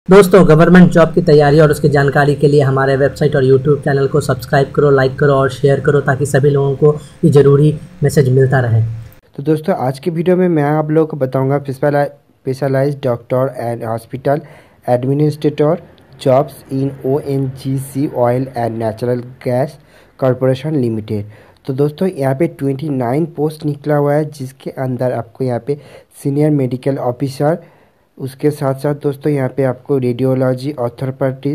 दोस्तों, government job की तैयारी और उसकी जानकारी के लिए हमारे वेबसाइट और यूट्यूब चैनल को सब्सक्राइब करो, लाइक करो और शेयर करो ताकि सभी लोगों को ये ज़रूरी मैसेज मिलता रहे। तो दोस्तों, आज की वीडियो में मैं आप लोगों को बताऊंगा specialised doctor and hospital administrator jobs in ONGC oil and natural gas corporation limited. तो दोस्तों, यहाँ पे 29 पोस्ट निकला हुआ है, जिसके अंदर आपको यहाँ पे सीनियर मेडिकल ऑफिसर, उसके साथ साथ दोस्तों यहाँ पे आपको रेडियोलॉजी, ऑर्थोपेडिक्स,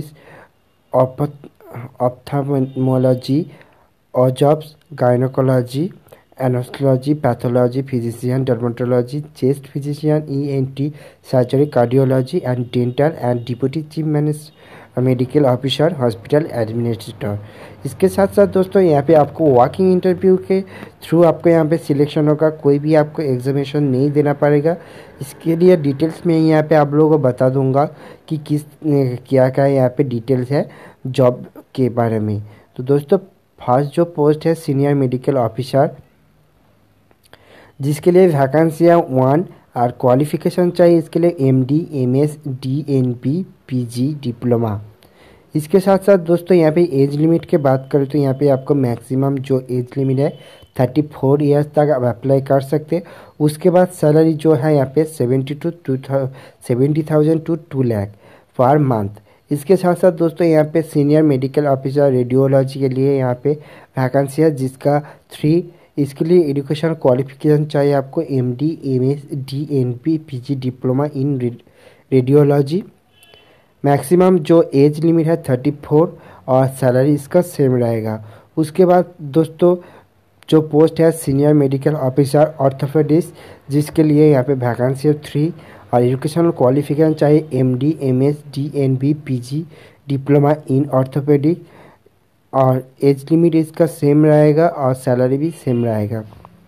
ऑप्थेल्मोलॉजी और jobs, gynaecology, anaesthesiology, pathology, physician, dermatology, chest physician, ENT, surgery, cardiology and dental and deputy chief medical officer hospital administrator. इसके साथ साथ दोस्तों यहाँ पे आपको वॉकिंग इंटरव्यू के थ्रू आपको यहाँ पे सिलेक्शन होगा, कोई भी आपको एग्जामिनेशन नहीं देना पड़ेगा। इसके लिए डिटेल्स में यहाँ पे आप लोगों को बता दूंगा कि क्या यहाँ पे डिटेल्स है जॉब के बारे में। तो दोस्तों, फर्स्ट जो पोस्ट है सीनियर मेडिकल ऑफिसर, जिसके लिए वैकेंसियाँ 1 और क्वालिफिकेशन चाहिए इसके लिए MD, MS, DNP, PG, diploma. इसके साथ साथ दोस्तों यहाँ पे एज लिमिट की बात करें तो यहाँ पे आपको मैक्सिमम जो एज लिमिट है 34 ईयर्स तक आप अप्लाई कर सकते हैं। उसके बाद सैलरी जो है यहाँ पे 70,000 to 2 लाख पर मंथ। इसके साथ साथ दोस्तों यहाँ पे सीनियर मेडिकल ऑफिसर रेडियोलॉजी के लिए यहाँ पे वैकेंसी है, जिसका 3। इसके लिए एजुकेशन क्वालिफिकेशन चाहिए आपको MD, MS, DNP, PG, diploma in radiology. Maximum जो एज लिमिट है 34 और सैलरी इसका सेम रहेगा। उसके बाद दोस्तों जो पोस्ट है सीनियर मेडिकल ऑफिसर ऑर्थोपेडिक्स, जिसके लिए यहाँ पे वैकेंसी है 3 और एजुकेशनल क्वालिफिकेशन चाहिए MD, MS, DNP, PG, diploma in orthopaedics और एज लिमिट इसका सेम रहेगा और सैलरी भी सेम रहेगा।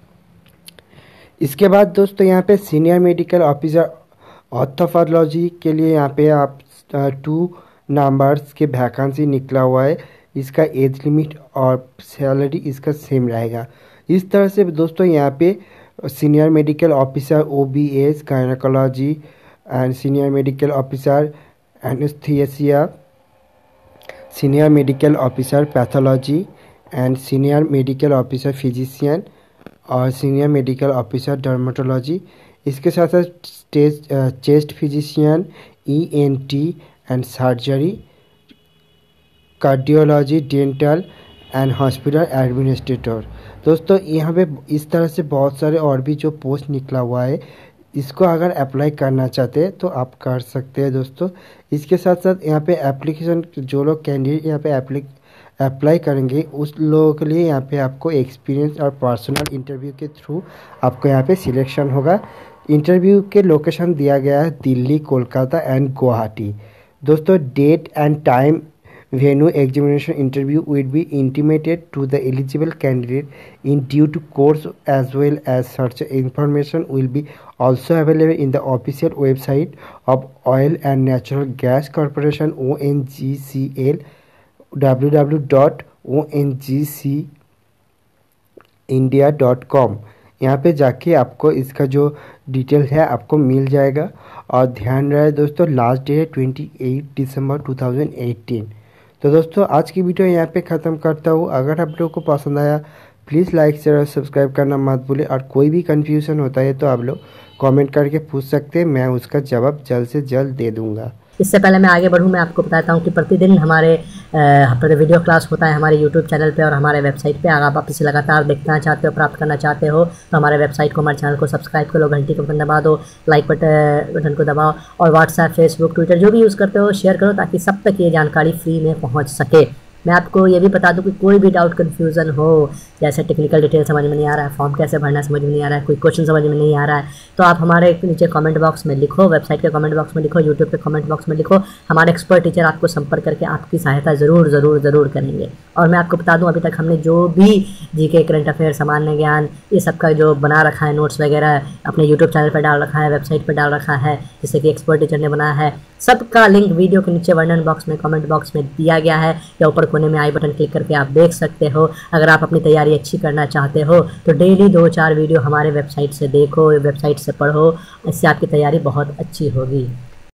इसके बाद दोस्तों यहाँ पे सीनियर मेडिकल ऑफिसर ऑर्थोपेडोलॉजी के लिए यहाँ पे आप 2 नंबर्स के वैकेंसी निकला हुआ है, इसका एज लिमिट और सैलरी इसका सेम रहेगा। इस तरह से दोस्तों यहाँ पे senior medical officer OBS, gynaecology and senior medical officer anaesthesia, senior medical officer pathology and senior medical officer physician और सीनियर मेडिकल ऑफिसर डर्मेटोलॉजी। इसके साथ साथ chest physician, ENT and surgery, cardiology, dental and hospital administrator. दोस्तों यहाँ पे इस तरह से बहुत सारे और भी जो पोस्ट निकला हुआ है, इसको अगर अप्लाई करना चाहते हैं तो आप कर सकते हैं दोस्तों। इसके साथ साथ यहाँ पे एप्लीकेशन, जो लोग कैंडिडेट यहाँ पे अप्लाई करेंगे उस लोगों के लिए यहाँ पे आपको एक्सपीरियंस और पर्सनल इंटरव्यू के थ्रू आपको यहाँ पे सिलेक्शन होगा। इंटरव्यू के लोकेशन दिया गया है दिल्ली, कोलकाता एंड गुवाहाटी। दोस्तों, date and time, venue, examination interview will be intimated to the eligible candidate in due to course, as well as such information will be also available in the official website of Oil and Natural Gas Corporation ONGCL, www.ongcindia.com। यहाँ पे जाके आपको इसका जो detail है आपको मिल जाएगा। और ध्यान रहे दोस्तों, लास्ट डे है 28 दिसंबर 2018। तो दोस्तों, आज की वीडियो यहाँ पे ख़त्म करता हूँ। अगर आप लोगों को पसंद आया प्लीज़ लाइक, शेयर और सब्सक्राइब करना मत भूलें। और कोई भी कन्फ्यूज़न होता है तो आप लोग कमेंट करके पूछ सकते हैं, मैं उसका जवाब जल्द से जल्द दे दूँगा। इससे पहले मैं आगे बढ़ूँ, मैं आपको बताता हूँ कि प्रतिदिन हमारे वीडियो क्लास होता है हमारे यूट्यूब चैनल पे और हमारे वेबसाइट पे। अगर आप इसे लगातार देखना चाहते हो, प्राप्त करना चाहते हो, तो हमारे वेबसाइट को, हमारे चैनल को सब्सक्राइब करो, घंटी का बटन दबा दो, लाइक बटन को दबाओ और व्हाट्सएप, फेसबुक, ट्विटर जो भी यूज़ करते हो शेयर करो ताकि सब तक ये जानकारी फ्री में पहुँच सके। मैं आपको ये भी बता दूं कि कोई भी डाउट कन्फ्यूज़न हो, जैसे टेक्निकल डिटेल समझ में नहीं आ रहा है, फॉर्म कैसे भरना समझ में नहीं आ रहा है, कोई क्वेश्चन समझ में नहीं आ रहा है, तो आप हमारे नीचे कमेंट बॉक्स में लिखो, वेबसाइट के कमेंट बॉक्स में लिखो, यूट्यूब पे कमेंट बॉक्स में लिखो। हमारे एक्सपर्ट टीचर आपको संपर्क करके आपकी सहायता ज़रूर करेंगे। और मैं आपको बता दूँ, अभी तक हमने जो भी GK, करंट अफेयर, सामान्य ज्ञान, ये सब का जो बना रखा है नोट्स वगैरह अपने यूट्यूब चैनल पर डाल रखा है, वेबसाइट पर डाल रखा है, जिससे कि एक्सपर्ट टीचर ने बनाया है, सबका लिंक वीडियो के नीचे वर्णन बॉक्स में, कमेंट बॉक्स में दिया गया है, या ऊपर कोने में आई बटन क्लिक करके आप देख सकते हो। अगर आप अपनी तैयारी अच्छी करना चाहते हो तो डेली 2-4 वीडियो हमारे वेबसाइट से देखो, वेबसाइट से पढ़ो, इससे आपकी तैयारी बहुत अच्छी होगी।